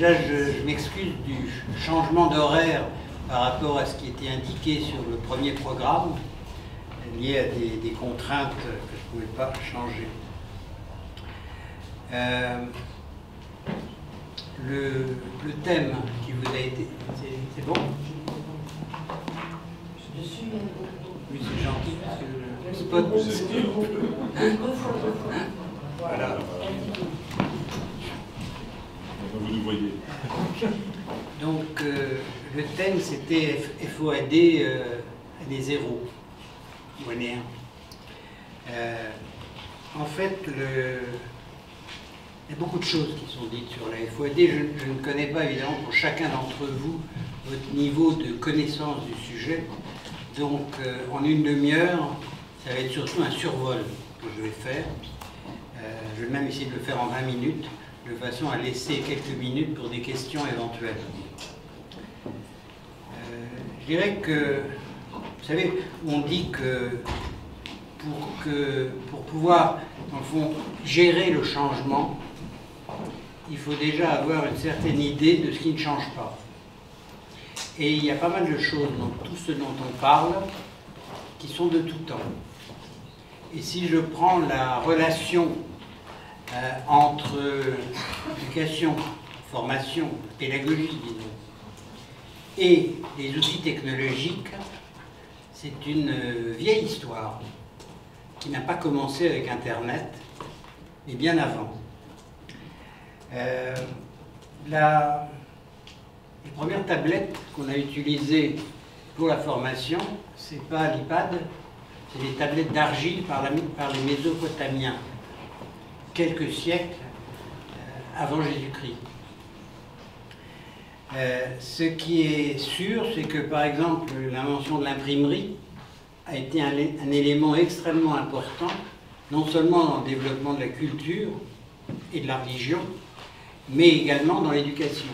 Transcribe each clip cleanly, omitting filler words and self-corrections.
déjà, je m'excuse du changement d'horaire par rapport à ce qui était indiqué sur le premier programme, lié à des contraintes que je ne pouvais pas changer. Le thème qui vous a été... C'est bon? Oui, c'est gentil, parce que le spot... Voilà. Vous nous voyez. Donc, le thème, c'était FOAD des zéros, ou néant. En fait, il y a beaucoup de choses qui sont dites sur la FOAD. Je ne connais pas, évidemment, pour chacun d'entre vous, votre niveau de connaissance du sujet. Donc, en une demi-heure, ça va être surtout un survol que je vais faire. Je vais même essayer de le faire en 20 minutes, de façon à laisser quelques minutes pour des questions éventuelles. Je dirais que, vous savez, on dit que pour pouvoir, dans le fond, gérer le changement, il faut déjà avoir une certaine idée de ce qui ne change pas. Et il y a pas mal de choses dans tout ce dont on parle qui sont de tout temps. Et si je prends la relation entre éducation, formation, pédagogie, disons, et les outils technologiques, c'est une vieille histoire qui n'a pas commencé avec Internet, mais bien avant. Les premières tablettes qu'on a utilisées pour la formation, c'est pas l'iPad, c'est des tablettes d'argile par les Mésopotamiens, quelques siècles avant Jésus-Christ. Ce qui est sûr, c'est que, par exemple, l'invention de l'imprimerie a été un élément extrêmement important, non seulement dans le développement de la culture et de la religion, mais également dans l'éducation.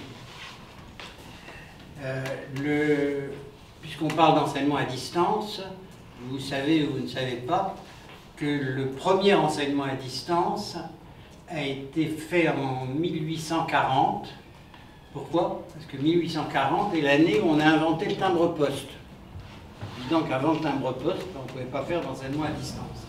Puisqu'on parle d'enseignement à distance, vous savez ou vous ne savez pas que le premier enseignement à distance a été fait en 1840. Pourquoi? Parce que 1840 est l'année où on a inventé le timbre-poste. Donc avant le timbre-poste, on ne pouvait pas faire d'enseignement à distance.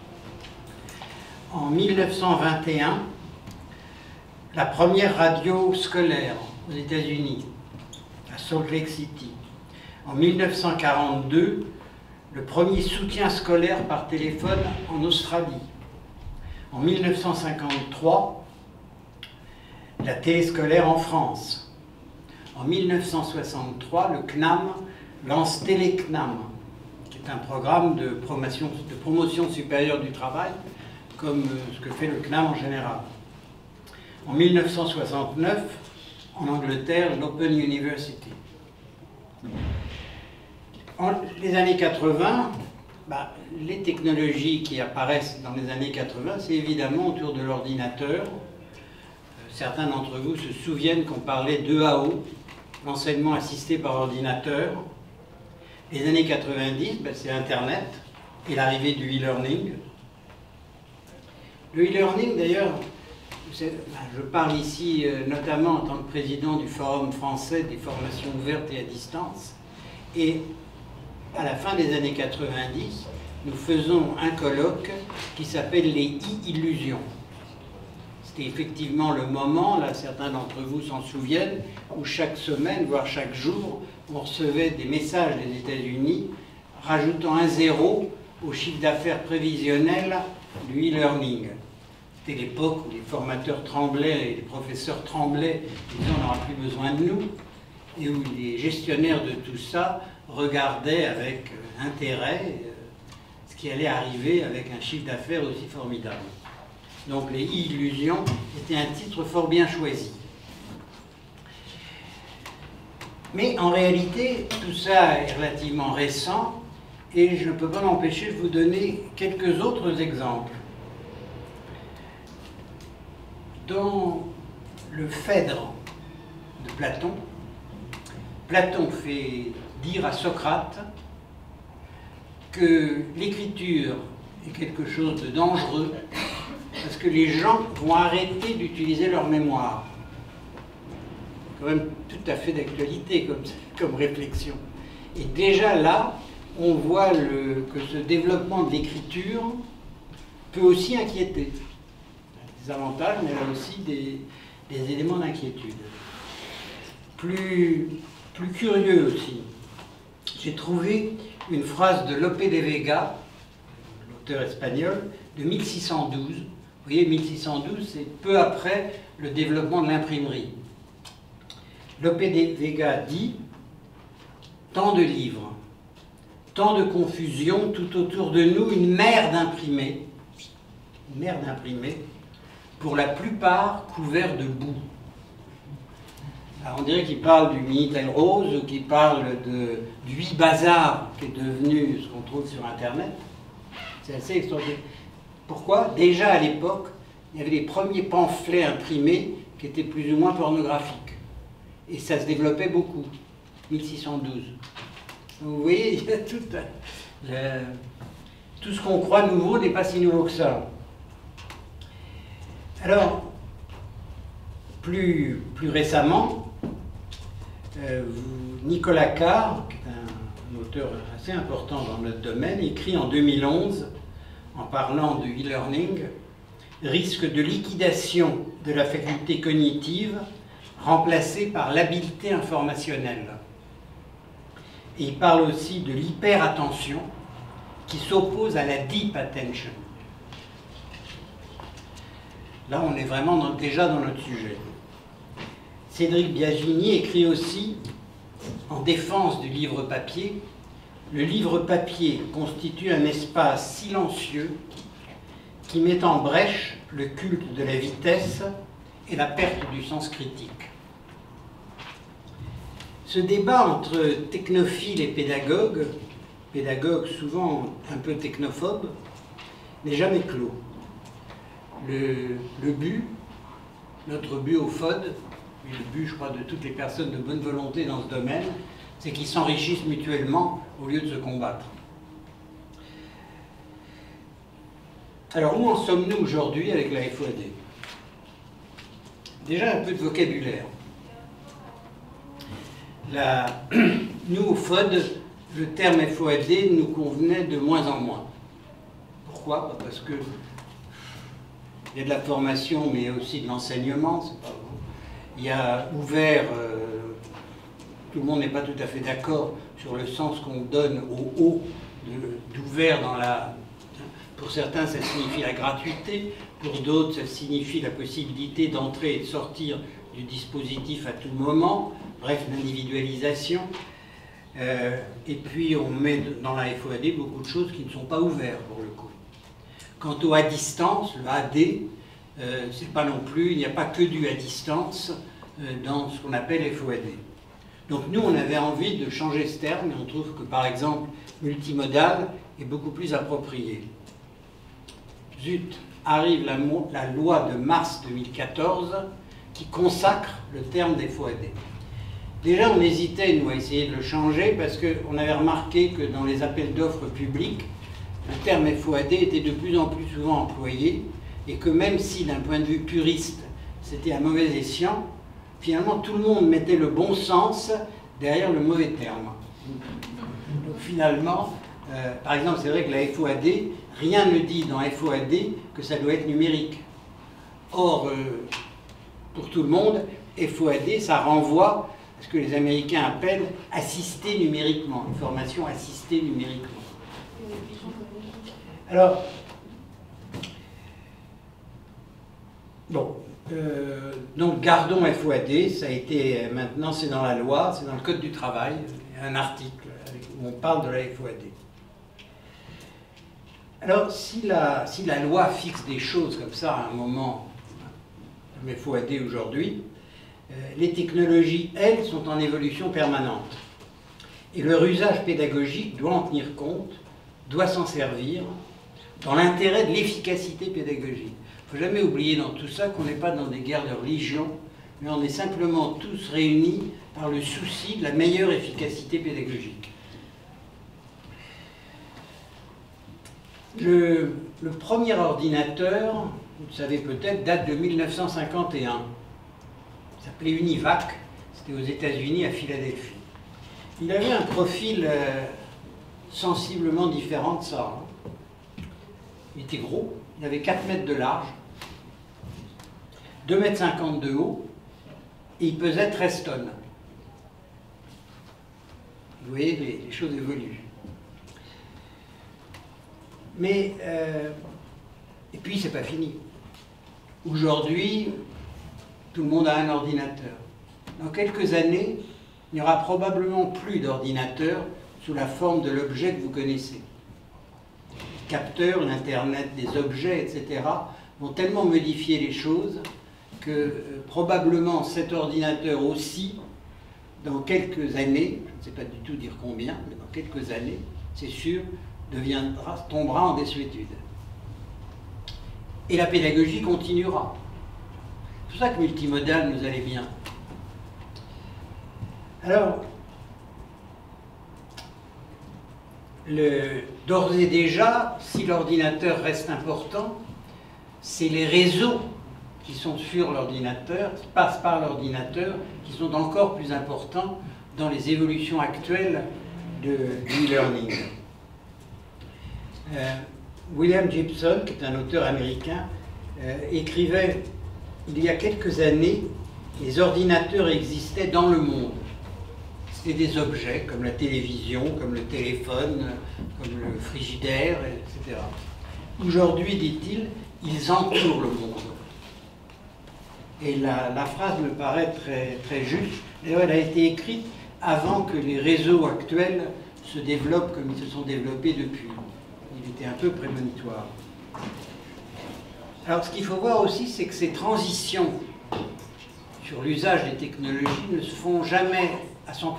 En 1921, la première radio scolaire aux États-Unis, à Salt Lake City. En 1942, le premier soutien scolaire par téléphone en Australie. En 1953, la téléscolaire en France. En 1963, le CNAM lance TéléCNAM, qui est un programme de promotion supérieure du travail, comme ce que fait le CNAM en général. En 1969, en Angleterre, l'Open University. Les années 80, les technologies qui apparaissent dans les années 80, c'est évidemment autour de l'ordinateur. Certains d'entre vous se souviennent qu'on parlait d'EAO, l'enseignement assisté par ordinateur. Les années 90, c'est Internet et l'arrivée du e-learning. Le e-learning, d'ailleurs, je parle ici notamment en tant que président du Forum français des formations ouvertes et à distance. Et à la fin des années 90, nous faisons un colloque qui s'appelle les e-illusions. C'était effectivement le moment, là certains d'entre vous s'en souviennent, où chaque semaine, voire chaque jour, on recevait des messages des États-Unis rajoutant un zéro au chiffre d'affaires prévisionnel du e-learning. C'était l'époque où les formateurs tremblaient et les professeurs tremblaient, disant on n'aura plus besoin de nous, et où les gestionnaires de tout ça regardaient avec intérêt ce qui allait arriver avec un chiffre d'affaires aussi formidable. Donc les illusions était un titre fort bien choisi. Mais en réalité, tout ça est relativement récent et je ne peux pas m'empêcher de vous donner quelques autres exemples. Dans le Phèdre de Platon, Platon fait dire à Socrate que l'écriture est quelque chose de dangereux parce que les gens vont arrêter d'utiliser leur mémoire. quand même tout à fait d'actualité comme réflexion. Et déjà là, on voit que ce développement de l'écriture peut aussi inquiéter. Des avantages, mais là aussi des éléments d'inquiétude. Plus curieux aussi, j'ai trouvé une phrase de Lope de Vega, l'auteur espagnol, de 1612. Vous voyez, 1612, c'est peu après le développement de l'imprimerie. Lope de Vega dit « Tant de livres, tant de confusion, tout autour de nous, une mer d'imprimés, pour la plupart couverts de boue. » Alors on dirait qu'il parle du Minitel Rose ou qu'il parle du e-bazar qui est devenu ce qu'on trouve sur Internet. C'est assez extraordinaire. Pourquoi? Déjà à l'époque, il y avait les premiers pamphlets imprimés qui étaient plus ou moins pornographiques. Et ça se développait beaucoup. 1612. Vous voyez, il y a tout ce qu'on croit nouveau n'est pas si nouveau que ça. Alors, plus récemment, Nicolas Carr, qui est un auteur assez important dans notre domaine, écrit en 2011, en parlant de e-learning, « Risque de liquidation de la faculté cognitive remplacée par l'habileté informationnelle ». Et il parle aussi de l'hyperattention qui s'oppose à la deep attention. Là, on est vraiment déjà dans notre sujet. Cédric Biagini écrit aussi, en défense du livre papier, « Le livre papier constitue un espace silencieux qui met en brèche le culte de la vitesse et la perte du sens critique. » Ce débat entre technophiles et pédagogues souvent un peu technophobes, n'est jamais clos. Le but, notre but au FOD, et le but, je crois, de toutes les personnes de bonne volonté dans ce domaine, c'est qu'ils s'enrichissent mutuellement au lieu de se combattre. Alors, où en sommes-nous aujourd'hui avec la FOAD? Déjà un peu de vocabulaire. Nous, au FOD, le terme FOAD nous convenait de moins en moins. Pourquoi? Parce que il y a de la formation, mais aussi de l'enseignement. Il y a ouvert, tout le monde n'est pas tout à fait d'accord sur le sens qu'on donne au haut d'ouvert dans la... Pour certains, ça signifie la gratuité. Pour d'autres, ça signifie la possibilité d'entrer et de sortir du dispositif à tout moment. Bref, l'individualisation. Et puis, on met dans la FOAD beaucoup de choses qui ne sont pas ouvertes, pour le coup. Quant au à distance, le AD, c'est pas non plus, il n'y a pas que du à distance dans ce qu'on appelle FOAD. Donc nous, on avait envie de changer ce terme, et on trouve que, par exemple, multimodal est beaucoup plus approprié. Zut, arrive la loi de mars 2014 qui consacre le terme des FOAD. Déjà, on hésitait, nous, à essayer de le changer parce qu'on avait remarqué que dans les appels d'offres publics, le terme FOAD était de plus en plus souvent employé et que même si, d'un point de vue puriste, c'était un mauvais escient, finalement, tout le monde mettait le bon sens derrière le mauvais terme. Donc finalement, par exemple, c'est vrai que la FOAD, rien ne dit dans FOAD que ça doit être numérique. Or, pour tout le monde, FOAD, ça renvoie à ce que les Américains appellent assister numériquement, une formation assistée numériquement. Alors, bon, donc gardons FOAD, ça a été, maintenant c'est dans la loi, c'est dans le Code du travail, il y a un article où on parle de la FOAD. Alors, si la loi fixe des choses comme ça à un moment, comme FOAD aujourd'hui, les technologies, elles, sont en évolution permanente. Et leur usage pédagogique doit en tenir compte, doit s'en servir, dans l'intérêt de l'efficacité pédagogique. Il ne faut jamais oublier dans tout ça qu'on n'est pas dans des guerres de religion, mais on est simplement tous réunis par le souci de la meilleure efficacité pédagogique. Le premier ordinateur, vous le savez peut-être, date de 1951. Il s'appelait Univac, C'était aux États-Unis, à Philadelphie. Il avait un profil sensiblement différent de ça. Il était gros, il avait 4 mètres de large, 2,50 m de haut, et il pesait 13 tonnes. Vous voyez, les choses évoluent. Mais, et puis, c'est pas fini. Aujourd'hui, tout le monde a un ordinateur. Dans quelques années, il n'y aura probablement plus d'ordinateur sous la forme de l'objet que vous connaissez. Les capteurs, l'Internet des objets, etc., vont tellement modifier les choses que probablement cet ordinateur aussi, dans quelques années, je ne sais pas du tout dire combien, mais dans quelques années, c'est sûr, tombera en désuétude. Et la pédagogie continuera. C'est pour ça que multimodal nous allait bien. Alors, d'ores et déjà, si l'ordinateur reste important, c'est les réseaux qui sont sur l'ordinateur, qui passent par l'ordinateur, qui sont encore plus importants dans les évolutions actuelles du e-learning. William Gibson, qui est un auteur américain, écrivait il y a quelques années, les ordinateurs existaient dans le monde. C'était des objets comme la télévision, comme le téléphone, comme le frigidaire, etc. Aujourd'hui, dit-il, ils entourent le monde. Et la phrase me paraît très, très juste. D'ailleurs, elle a été écrite avant que les réseaux actuels se développent comme ils se sont développés depuis. Il était un peu prémonitoire. Alors, ce qu'il faut voir aussi, c'est que ces transitions sur l'usage des technologies ne se font jamais à 100%.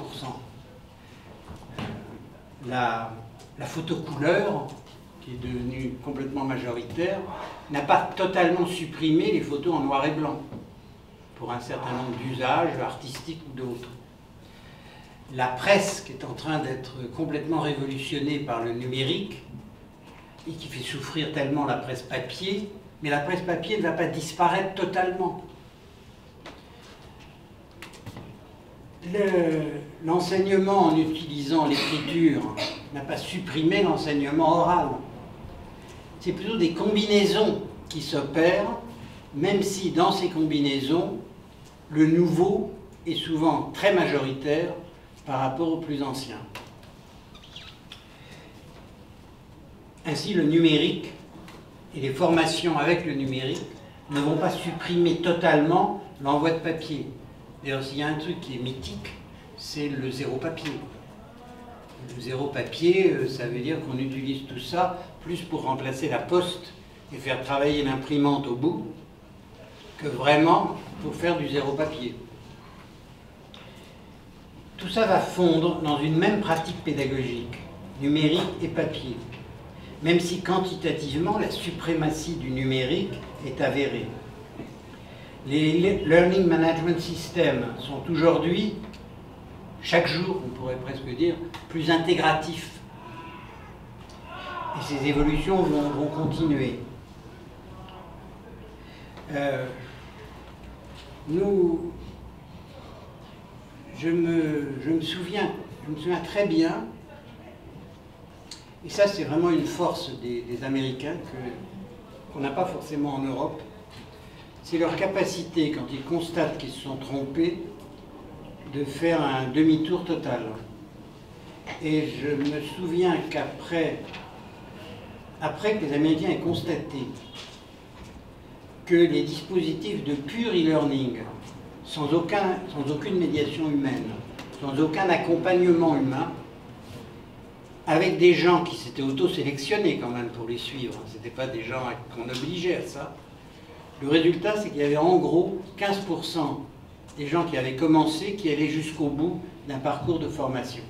La photo couleur, qui est devenue complètement majoritaire, n'a pas totalement supprimé les photos en noir et blanc, pour un certain nombre d'usages artistiques ou d'autres. La presse, qui est en train d'être complètement révolutionnée par le numérique, et qui fait souffrir tellement la presse papier, mais la presse papier ne va pas disparaître totalement. L'enseignement en utilisant l'écriture n'a pas supprimé l'enseignement oral. C'est plutôt des combinaisons qui s'opèrent, même si dans ces combinaisons, le nouveau est souvent très majoritaire par rapport au plus ancien. Ainsi, le numérique et les formations avec le numérique ne vont pas supprimer totalement l'envoi de papier. D'ailleurs, s'il y a un truc qui est mythique, c'est le zéro papier. Le zéro papier, ça veut dire qu'on utilise tout ça plus pour remplacer la poste et faire travailler l'imprimante au bout, que vraiment pour faire du zéro papier. Tout ça va fondre dans une même pratique pédagogique, numérique et papier, même si quantitativement la suprématie du numérique est avérée. Les Learning Management Systems sont aujourd'hui, chaque jour, on pourrait presque dire, plus intégratifs. Et ces évolutions vont continuer. Je me souviens très bien, et ça c'est vraiment une force des Américains qu'on n'a pas forcément en Europe, c'est leur capacité, quand ils constatent qu'ils se sont trompés, de faire un demi-tour total. Et je me souviens qu'après que les Américains aient constaté que les dispositifs de pur e-learning, sans aucune médiation humaine, sans aucun accompagnement humain, avec des gens qui s'étaient auto-sélectionnés quand même pour les suivre, ce n'étaient pas des gens qu'on obligeait à ça, le résultat c'est qu'il y avait en gros 15% des gens qui avaient commencé qui allaient jusqu'au bout d'un parcours de formation.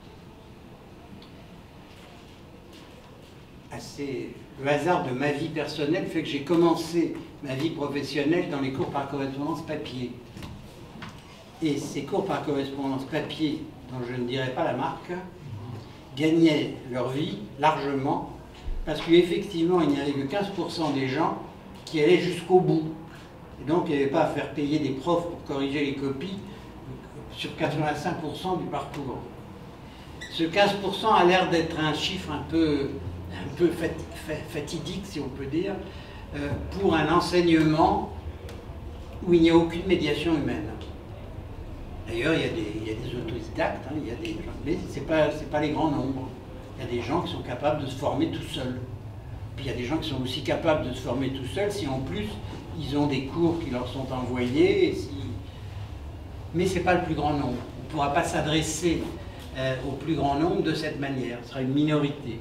Le hasard de ma vie personnelle fait que j'ai commencé ma vie professionnelle dans les cours par correspondance papier. Et ces cours par correspondance papier, dont je ne dirai pas la marque, gagnaient leur vie largement, parce qu'effectivement, il n'y avait que 15% des gens qui allaient jusqu'au bout. Et donc, il n'y avait pas à faire payer des profs pour corriger les copies. sur 85% du parcours. Ce 15% a l'air d'être un chiffre un peu fatidique, si on peut dire, pour un enseignement où il n'y a aucune médiation humaine. D'ailleurs, il y a des autodidactes, hein, il y a des gens, mais ce n'est pas les grands nombres. Il y a des gens qui sont capables de se former tout seuls. Puis il y a des gens qui sont aussi capables de se former tout seuls si en plus ils ont des cours qui leur sont envoyés. Mais ce n'est pas le plus grand nombre. On ne pourra pas s'adresser au plus grand nombre de cette manière. Ce sera une minorité.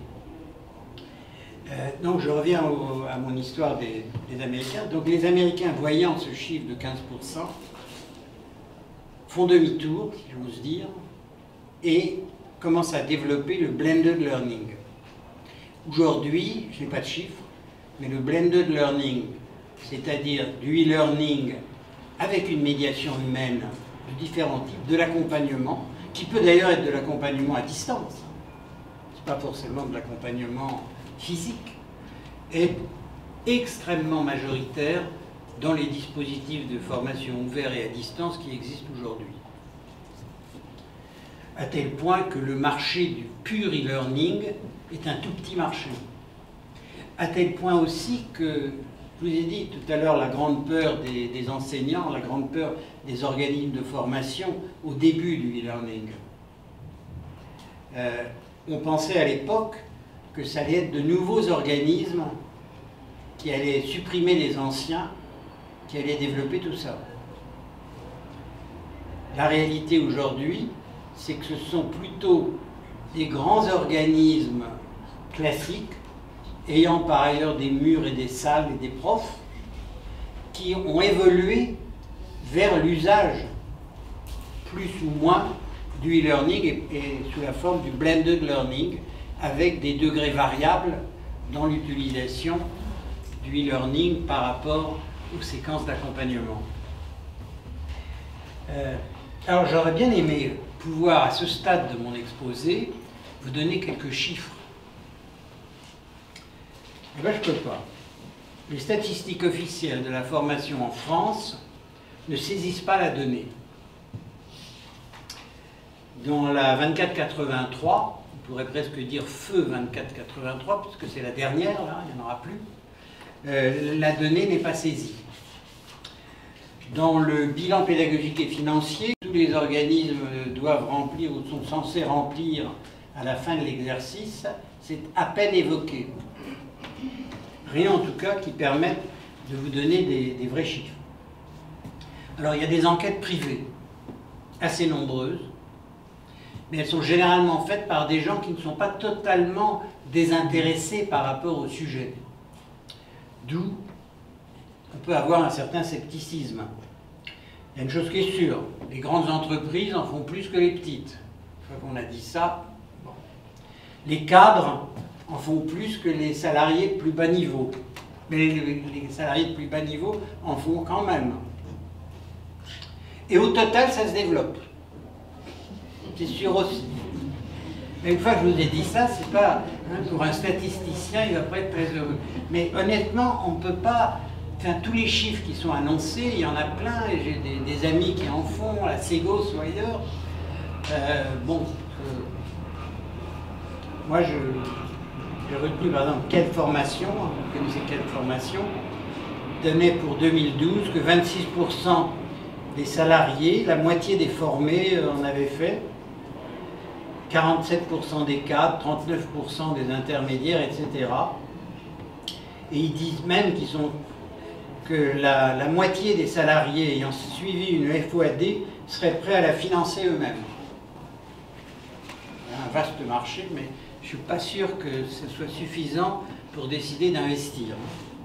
Donc je reviens à mon histoire des Américains. Donc les Américains, voyant ce chiffre de 15%, font demi-tour, si j'ose dire, et commencent à développer le blended learning. Aujourd'hui, je n'ai pas de chiffres, mais le blended learning, c'est-à-dire du e-learning avec une médiation humaine de différents types, de l'accompagnement, qui peut d'ailleurs être de l'accompagnement à distance, ce n'est pas forcément de l'accompagnement physique, est extrêmement majoritaire dans les dispositifs de formation ouverts et à distance qui existent aujourd'hui. À tel point que le marché du pur e-learning est un tout petit marché. À tel point aussi que, je vous ai dit tout à l'heure, la grande peur des enseignants, la grande peur des organismes de formation au début du e-learning. On pensait à l'époque que ça allait être de nouveaux organismes qui allaient supprimer les anciens, qui allaient développer tout ça. La réalité aujourd'hui, c'est que ce sont plutôt des grands organismes classiques, ayant par ailleurs des murs et des salles et des profs, qui ont évolué vers l'usage, plus ou moins, du e-learning et sous la forme du blended learning, avec des degrés variables dans l'utilisation du e-learning par rapport aux séquences d'accompagnement. Alors j'aurais bien aimé pouvoir, à ce stade de mon exposé, vous donner quelques chiffres. Eh bien, je ne peux pas. Les statistiques officielles de la formation en France ne saisissent pas la donnée. Dans la 2483, on pourrait presque dire feu 2483, puisque c'est la dernière, là, il n'y en aura plus, la donnée n'est pas saisie. Dans le bilan pédagogique et financier, tous les organismes doivent remplir ou sont censés remplir à la fin de l'exercice, c'est à peine évoqué. Rien en tout cas qui permette de vous donner des vrais chiffres. Alors il y a des enquêtes privées, assez nombreuses, mais elles sont généralement faites par des gens qui ne sont pas totalement désintéressés par rapport au sujet. D'où on peut avoir un certain scepticisme. Il y a une chose qui est sûre, les grandes entreprises en font plus que les petites. Une fois qu'on a dit ça, bon. Les cadres en font plus que les salariés de plus bas niveau. Mais les salariés de plus bas niveau en font quand même. Et au total, ça se développe. C'est sûr aussi. Mais une fois que je vous ai dit ça, c'est pas, hein, pour un statisticien, il va pas être très heureux. Mais honnêtement, on ne peut pas... Enfin, tous les chiffres qui sont annoncés, il y en a plein, et j'ai des amis qui en font, à Ségos ou ailleurs. Moi, j'ai retenu, par exemple, quelle formation, vous connaissez quelle formation, donnait pour 2012 que 26% des salariés, la moitié des formés en avaient fait, 47% des cadres, 39% des intermédiaires, etc. Et ils disent même que la moitié des salariés ayant suivi une FOAD seraient prêts à la financer eux-mêmes. Un vaste marché, mais je ne suis pas sûr que ce soit suffisant pour décider d'investir.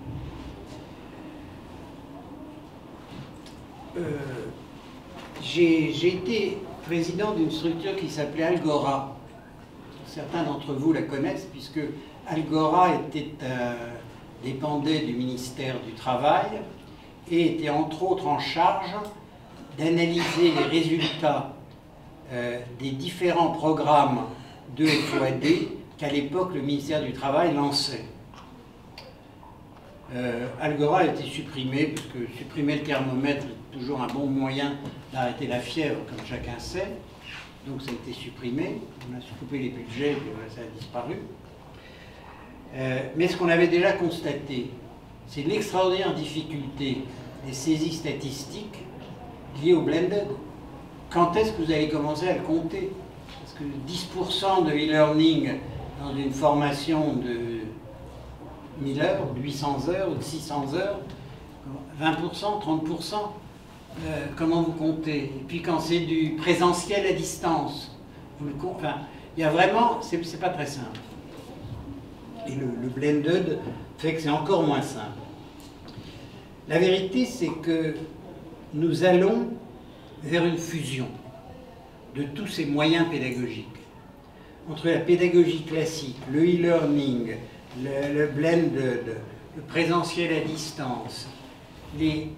J'ai été président d'une structure qui s'appelait Algora. Certains d'entre vous la connaissent, puisque Algora dépendait du ministère du Travail et était entre autres en charge d'analyser les résultats des différents programmes de FOAD qu'à l'époque le ministère du Travail lançait. Algora a été supprimé, parce que supprimer le thermomètre est toujours un bon moyen d'arrêter la fièvre, comme chacun sait. Donc ça a été supprimé, on a coupé les budgets, et voilà, ça a disparu. Mais ce qu'on avait déjà constaté, c'est l'extraordinaire difficulté des saisies statistiques liées au blended. Quand est-ce que vous allez commencer à le compter? Parce que 10% de e-learning dans une formation de 1000 heures, de 800 heures ou de 600 heures, 20%, 30%, comment vous comptez? Et puis quand c'est du présentiel à distance, vous le comptez, enfin, il y a vraiment, c'est pas très simple. Et le blended fait que c'est encore moins simple. La vérité, c'est que nous allons vers une fusion de tous ces moyens pédagogiques. Entre la pédagogie classique, le e-learning, le blended, le présentiel à distance, les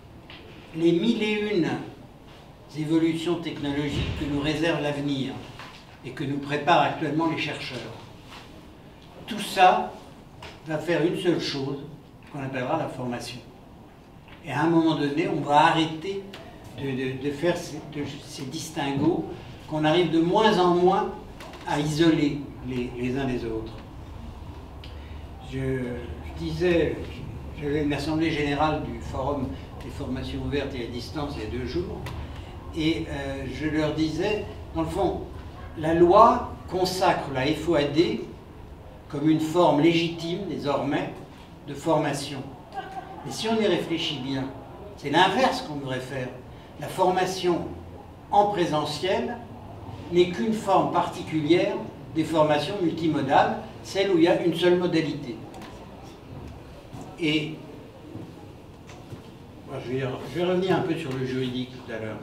1001 évolutions technologiques que nous réserve l'avenir et que nous préparent actuellement les chercheurs. Tout ça va faire une seule chose, qu'on appellera la formation. Et à un moment donné, on va arrêter de faire ces distinguos, qu'on arrive de moins en moins à isoler les uns des autres. Je disais, j'avais une assemblée générale du Forum des formations ouvertes et à distance il y a 2 jours, et je leur disais, dans le fond, la loi consacre la FOAD comme une forme légitime, désormais, de formation. Mais si on y réfléchit bien, c'est l'inverse qu'on devrait faire. La formation en présentiel n'est qu'une forme particulière des formations multimodales, celle où il y a une seule modalité. Et je vais revenir un peu sur le juridique tout à l'heure.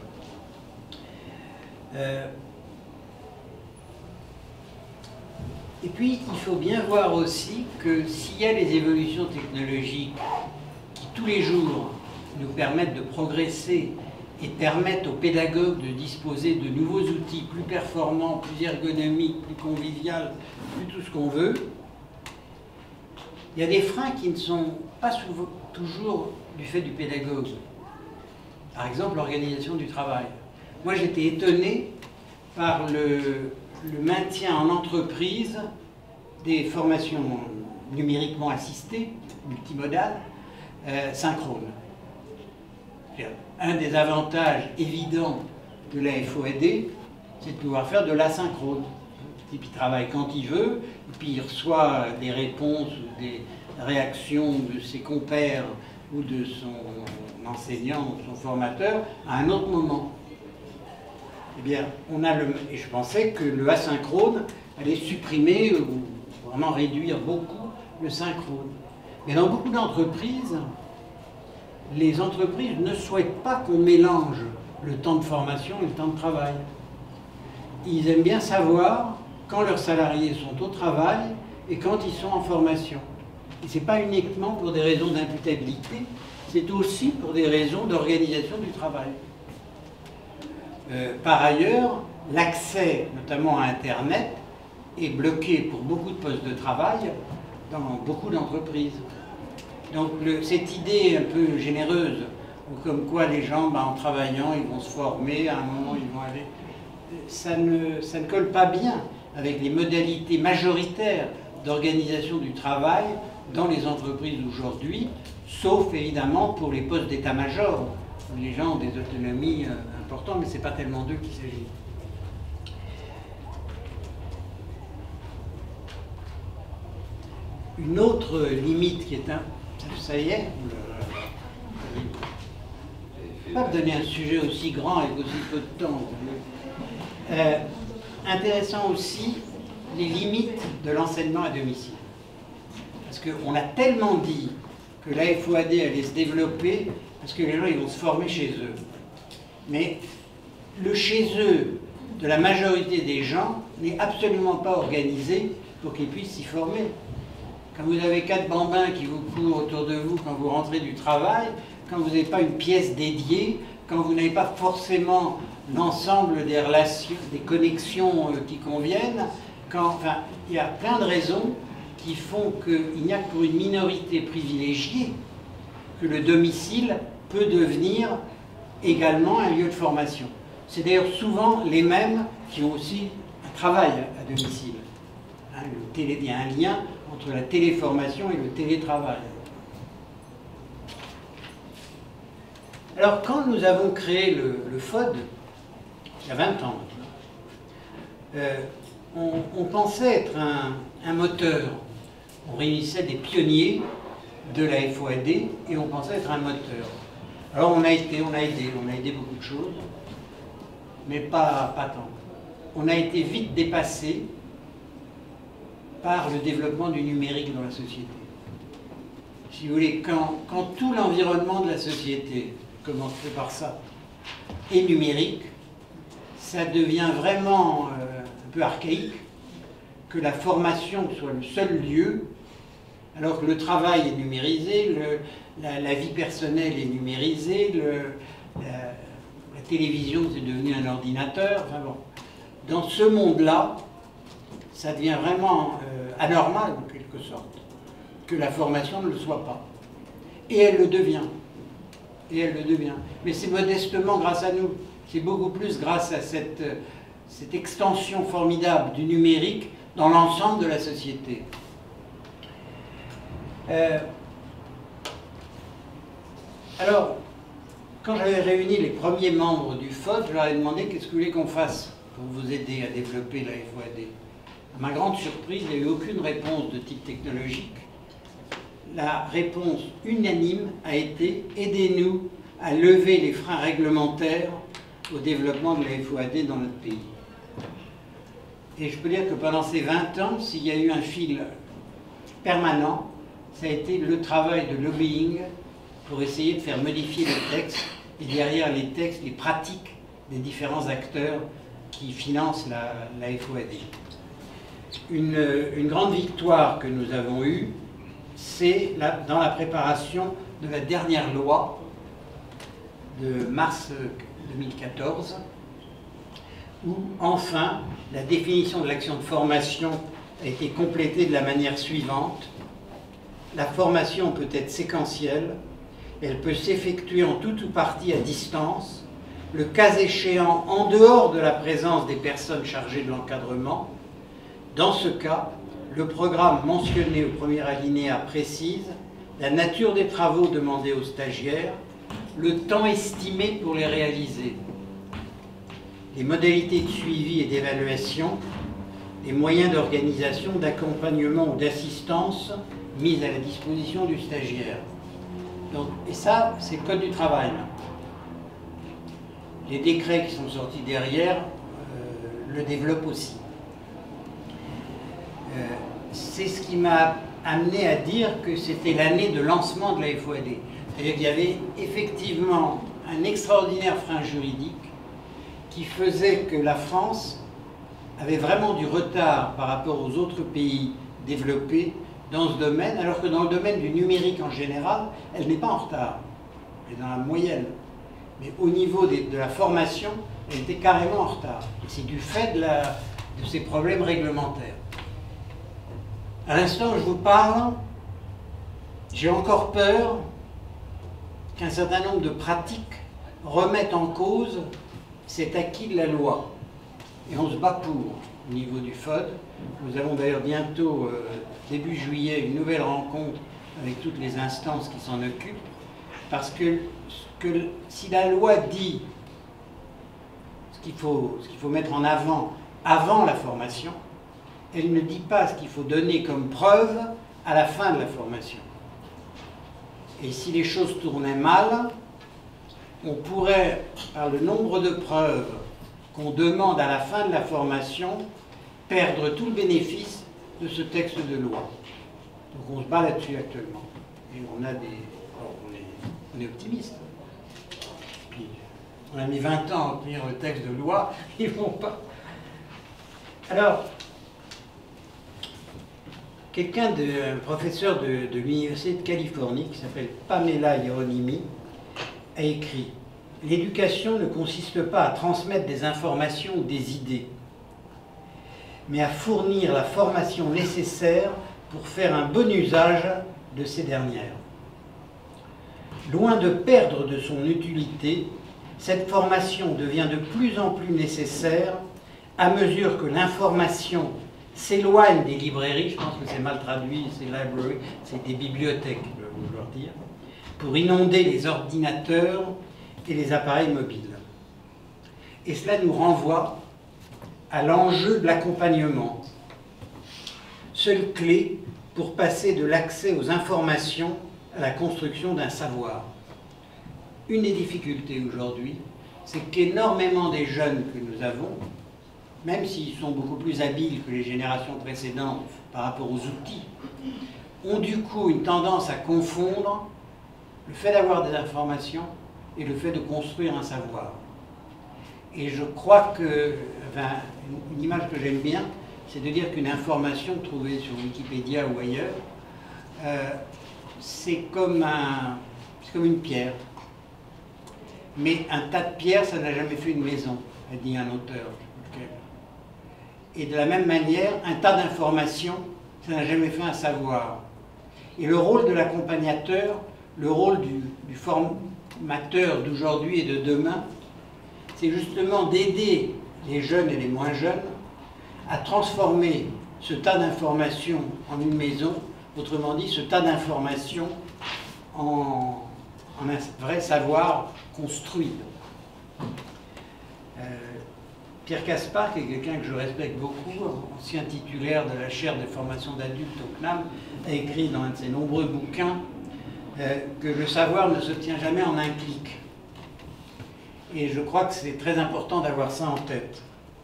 Et puis, il faut bien voir aussi que s'il y a les évolutions technologiques qui, tous les jours, nous permettent de progresser et permettent aux pédagogues de disposer de nouveaux outils plus performants, plus ergonomiques, plus conviviaux, plus tout ce qu'on veut, il y a des freins qui ne sont pas toujours du fait du pédagogue. Par exemple, l'organisation du travail. Moi, j'étais étonné par le maintien en entreprise des formations numériquement assistées, multimodales, synchrones. Un des avantages évidents de la FOAD, c'est de pouvoir faire de l'asynchrone. Et puis il travaille quand il veut, et puis il reçoit des réponses ou des réactions de ses compères ou de son enseignant ou son formateur à un autre moment. Eh bien, et je pensais que le asynchrone allait supprimer ou vraiment réduire beaucoup le synchrone. Mais dans beaucoup d'entreprises, les entreprises ne souhaitent pas qu'on mélange le temps de formation et le temps de travail. Ils aiment bien savoir quand leurs salariés sont au travail et quand ils sont en formation. Et ce n'est pas uniquement pour des raisons d'imputabilité, c'est aussi pour des raisons d'organisation du travail. Par ailleurs, l'accès, notamment à Internet, est bloqué pour beaucoup de postes de travail dans beaucoup d'entreprises. Donc cette idée un peu généreuse, comme quoi les gens, en travaillant, ils vont se former, à un moment ils vont aller... Ça ne colle pas bien avec les modalités majoritaires d'organisation du travail dans les entreprises aujourd'hui, sauf évidemment pour les postes d'état-major, où les gens ont des autonomies importantes, mais ce n'est pas tellement d'eux qu'il s'agit. Une autre limite qui est un... Ça y est, je ne peux pas donner un sujet aussi grand avec aussi peu de temps. Intéressant aussi, les limites de l'enseignement à domicile. Parce qu'on a tellement dit que la FOAD allait se développer, parce que les gens ils vont se former chez eux. Mais le chez eux de la majorité des gens n'est absolument pas organisé pour qu'ils puissent s'y former. Quand vous avez 4 bambins qui vous courent autour de vous quand vous rentrez du travail, quand vous n'avez pas une pièce dédiée, quand vous n'avez pas forcément l'ensemble des relations, des connexions qui conviennent, enfin, il y a plein de raisons qui font qu'il n'y a que pour une minorité privilégiée que le domicile peut devenir également un lieu de formation. C'est d'ailleurs souvent les mêmes qui ont aussi un travail à domicile. Hein, il y a un lien entre la téléformation et le télétravail. Alors, quand nous avons créé le FOD, il y a 20 ans maintenant, on pensait être un moteur. On réunissait des pionniers de la FOAD et on pensait être un moteur. Alors on a aidé beaucoup de choses, mais pas tant. On a été vite dépassé par le développement du numérique dans la société. Si vous voulez, quand tout l'environnement de la société, commencé par ça, est numérique, ça devient vraiment un peu archaïque que la formation soit le seul lieu, alors que le travail est numérisé, la vie personnelle est numérisée, la télévision c'est devenu un ordinateur. Enfin bon, dans ce monde-là, ça devient vraiment anormal en quelque sorte que la formation ne le soit pas. Et elle le devient. Et elle le devient. Mais c'est modestement grâce à nous. C'est beaucoup plus grâce à cette extension formidable du numérique dans l'ensemble de la société. Alors, quand j'avais réuni les premiers membres du FOD, je leur ai demandé qu'est-ce que vous voulez qu'on fasse pour vous aider à développer la FOAD. À ma grande surprise, il n'y a eu aucune réponse de type technologique. La réponse unanime a été « aidez-nous à lever les freins réglementaires au développement de la FOAD dans notre pays ». Et je peux dire que pendant ces 20 ans, s'il y a eu un fil permanent, ça a été le travail de lobbying pour essayer de faire modifier les textes et derrière les textes, les pratiques des différents acteurs qui financent la FOAD. Une grande victoire que nous avons eue, c'est dans la préparation de la dernière loi de mars 2014, où enfin la définition de l'action de formation a été complétée de la manière suivante. La formation peut être séquentielle, elle peut s'effectuer en tout ou partie à distance, le cas échéant en dehors de la présence des personnes chargées de l'encadrement. Dans ce cas, le programme mentionné au premier alinéa précise la nature des travaux demandés aux stagiaires, le temps estimé pour les réaliser, les modalités de suivi et d'évaluation, les moyens d'organisation, d'accompagnement ou d'assistance mis à la disposition du stagiaire. Donc, et ça, c'est le Code du travail. Les décrets qui sont sortis derrière le développent aussi. C'est ce qui m'a amené à dire que c'était l'année de lancement de la FOAD. C'est-à-dire qu'il y avait effectivement un extraordinaire frein juridique qui faisait que la France avait vraiment du retard par rapport aux autres pays développés dans ce domaine, alors que dans le domaine du numérique en général, elle n'est pas en retard. Elle est dans la moyenne. Mais au niveau de la formation, elle était carrément en retard. Et c'est du fait de ces problèmes réglementaires. À l'instant où je vous parle, j'ai encore peur qu'un certain nombre de pratiques remettent en cause cet acquis de la loi. Et on se bat pour, au niveau du FOD. Nous avons d'ailleurs bientôt, début juillet, une nouvelle rencontre avec toutes les instances qui s'en occupent. Parce que si la loi dit ce qu'il faut mettre en avant la formation, elle ne dit pas ce qu'il faut donner comme preuve à la fin de la formation. Et si les choses tournaient mal, on pourrait, par le nombre de preuves qu'on demande à la fin de la formation, perdre tout le bénéfice de ce texte de loi. Donc on se bat là-dessus actuellement. Et on a on est optimiste. Puis, on a mis 20 ans à obtenir le texte de loi, ils vont pas. Alors, un professeur de l'Université de Californie, qui s'appelle Pamela Hieronymi, a écrit « L'éducation ne consiste pas à transmettre des informations ou des idées, mais à fournir la formation nécessaire pour faire un bon usage de ces dernières. Loin de perdre de son utilité, cette formation devient de plus en plus nécessaire à mesure que l'information s'éloigne des librairies, je pense que c'est mal traduit, c'est library, c'est des bibliothèques, je veux vouloir dire, pour inonder les ordinateurs et les appareils mobiles. Et cela nous renvoie à l'enjeu de l'accompagnement, seule clé pour passer de l'accès aux informations à la construction d'un savoir. Une des difficultés aujourd'hui, c'est qu'énormément des jeunes que nous avons, même s'ils sont beaucoup plus habiles que les générations précédentes par rapport aux outils, ont du coup une tendance à confondre le fait d'avoir des informations et le fait de construire un savoir. Et je crois que, enfin, une image que j'aime bien, c'est de dire qu'une information trouvée sur Wikipédia ou ailleurs, c'est comme une pierre. Mais un tas de pierres, ça n'a jamais fait une maison, a dit un auteur. Et de la même manière, un tas d'informations, ça n'a jamais fait un savoir. Et le rôle de l'accompagnateur, le rôle du formateur d'aujourd'hui et de demain, c'est justement d'aider les jeunes et les moins jeunes à transformer ce tas d'informations en une maison, autrement dit, ce tas d'informations en un vrai savoir construit. Pierre Caspar, qui est quelqu'un que je respecte beaucoup, ancien titulaire de la chaire de formation d'adultes au CNAM, a écrit dans un de ses nombreux bouquins que le savoir ne se tient jamais en un clic. Et je crois que c'est très important d'avoir ça en tête.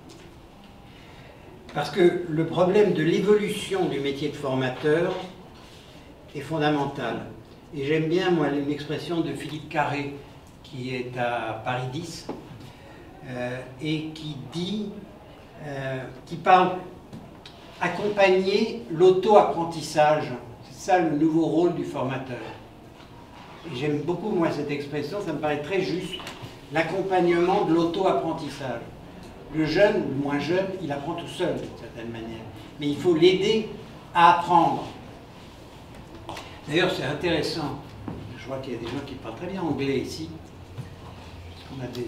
Parce que le problème de l'évolution du métier de formateur est fondamental. Et j'aime bien, moi, une expression de Philippe Carré, qui est à Paris 10, et qui dit, qui parle accompagner l'auto-apprentissage. C'est ça le nouveau rôle du formateur. Et j'aime beaucoup, moi, cette expression, ça me paraît très juste. L'accompagnement de l'auto-apprentissage. Le jeune ou le moins jeune, il apprend tout seul, d'une certaine manière. Mais il faut l'aider à apprendre. D'ailleurs, c'est intéressant. Je vois qu'il y a des gens qui parlent très bien anglais ici. On a des...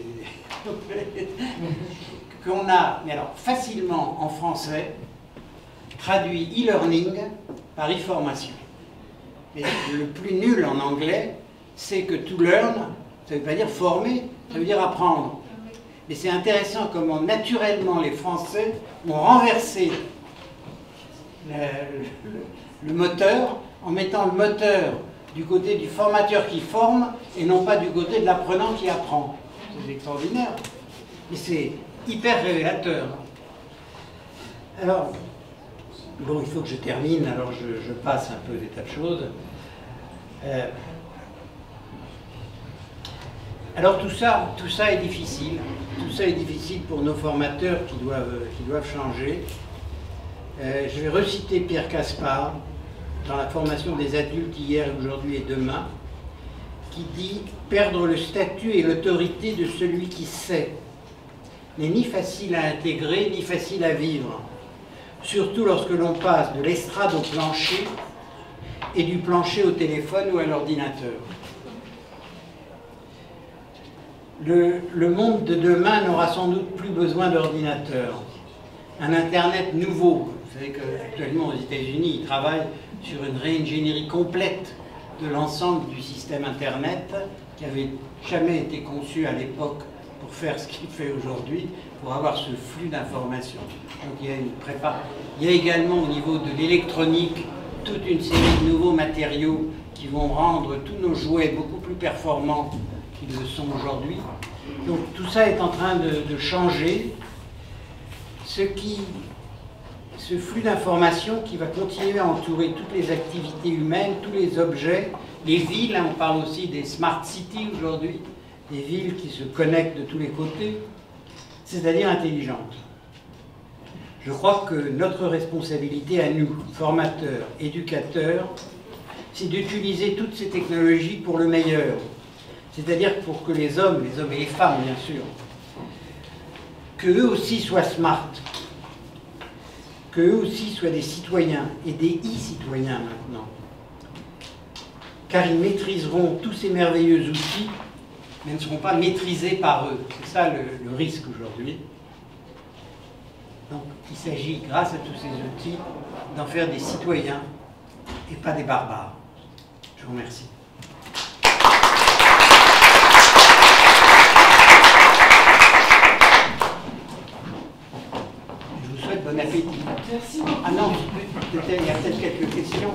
qu'on a, mais alors, facilement en français, traduit e-learning par e-formation. Mais le plus nul en anglais, c'est que to learn, ça ne veut pas dire former, ça veut dire apprendre. Mais c'est intéressant comment naturellement les Français ont renversé le moteur en mettant le moteur du côté du formateur qui forme et non pas du côté de l'apprenant qui apprend. C'est extraordinaire. Mais c'est hyper révélateur. Alors, bon, il faut que je termine, alors je passe un peu des tas de choses. Alors tout ça est difficile. Tout ça est difficile pour nos formateurs qui doivent changer. Je vais reciter Pierre Caspar dans la formation des adultes hier, aujourd'hui et demain, qui dit « Perdre le statut et l'autorité de celui qui sait n'est ni facile à intégrer, ni facile à vivre, surtout lorsque l'on passe de l'estrade au plancher et du plancher au téléphone ou à l'ordinateur. Le monde de demain n'aura sans doute plus besoin d'ordinateur. Un Internet nouveau. Vous savez qu'actuellement aux États-Unis, ils travaillent sur une réingénierie complète de l'ensemble du système Internet qui n'avait jamais été conçu à l'époque pour faire ce qu'il fait aujourd'hui, pour avoir ce flux d'informations. Donc il y a une prépa. Il y a également au niveau de l'électronique toute une série de nouveaux matériaux qui vont rendre tous nos jouets beaucoup plus performants qu'ils le sont aujourd'hui. Donc tout ça est en train de changer. Ce flux d'informations qui va continuer à entourer toutes les activités humaines, tous les objets, les villes, on parle aussi des smart cities aujourd'hui, des villes qui se connectent de tous les côtés, c'est-à-dire intelligentes. Je crois que notre responsabilité à nous, formateurs, éducateurs, c'est d'utiliser toutes ces technologies pour le meilleur. C'est-à-dire pour que les hommes et les femmes, bien sûr, qu'eux aussi soient smart, qu'eux aussi soient des citoyens et des e-citoyens maintenant. Car ils maîtriseront tous ces merveilleux outils, mais ne seront pas maîtrisés par eux. C'est ça le risque aujourd'hui. Donc il s'agit, grâce à tous ces outils, d'en faire des citoyens et pas des barbares. Je vous remercie. Je vous souhaite bon appétit. Merci beaucoup. Ah non, il y a peut-être quelques questions.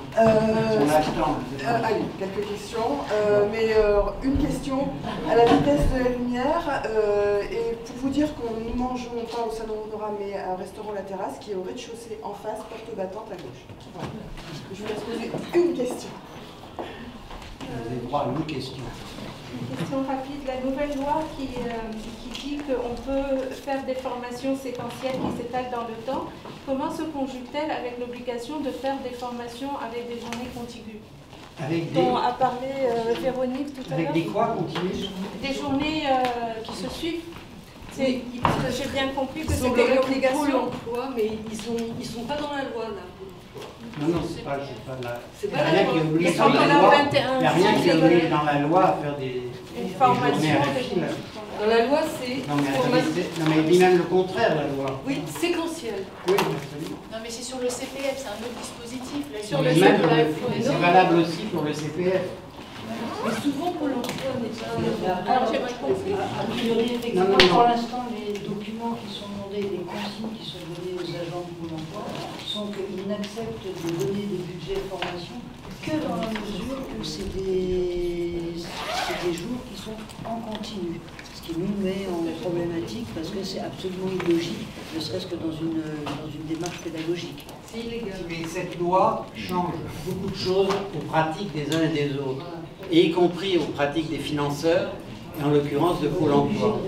Allez, quelques questions. Une question à la vitesse de la lumière. Et pour vous dire que nous mangeons pas au Salon Honora, mais à un restaurant La Terrasse qui est au rez-de-chaussée en face, porte battante à gauche. Voilà. Je vous laisse poser une question. Vous avez droit à une question. Une question rapide. La nouvelle loi qui dit qu'on peut faire des formations séquentielles qui s'étalent dans le temps, comment se conjugue-t-elle avec l'obligation de faire des formations avec des journées contiguës Avec des... dont a parlé Véronique tout à l'heure? Avec des quoi continues? Des journées qui se suivent. Oui, J'ai bien compris que ils ont c'était l'obligation l'obligation. d'emploi, mais ils sont pas dans la loi là. Non, c'est pas la... C'est Il n'y pas a la rien loi. qui oblige Ils dans sont la dans la loi. 21. Il n'y a rien qui oblige dans la loi à faire des formation. journées à la file. Dans la loi, c'est Non mais il dit même le contraire, la loi. oui, séquentiel. Oui, absolument. Non, mais c'est sur le CPF, c'est un autre dispositif. Là, Non, sur mais le même site de la c'est valable aussi pour le CPF. Mais souvent, Pôle emploi n'est pas. Alors, j'ai mal compris. A priori, effectivement, Non. pour l'instant, les documents qui sont demandés, les consignes qui sont données aux agents de Pôle emploi sont qu'ils n'acceptent de donner des budgets de formation que dans la mesure où c'est des jours qui sont en continu. Ce qui nous met en problématique parce que c'est absolument illogique, ne serait-ce que dans une démarche pédagogique. C'est illégal. Mais cette loi change beaucoup de choses aux pratiques des uns et des autres, et y compris aux pratiques des financeurs, et en l'occurrence de Pôle emploi.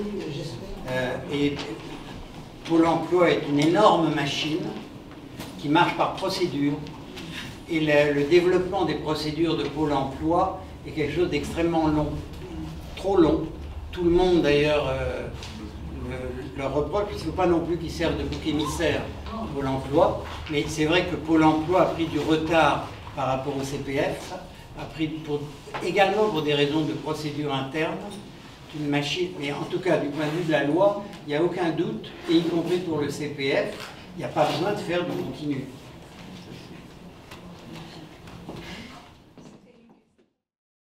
Et Pôle emploi est une énorme machine qui marche par procédure, et le développement des procédures de Pôle emploi est quelque chose d'extrêmement long, trop long. Tout le monde d'ailleurs leur reproche, il ne faut pas non plus qu'ils servent de bouc émissaire Pôle emploi, mais c'est vrai que Pôle emploi a pris du retard par rapport au CPF, a pris également pour des raisons de procédure interne, une machine, mais en tout cas du point de vue de la loi, il n'y a aucun doute, et y compris pour le CPF, il n'y a pas besoin de faire du continu.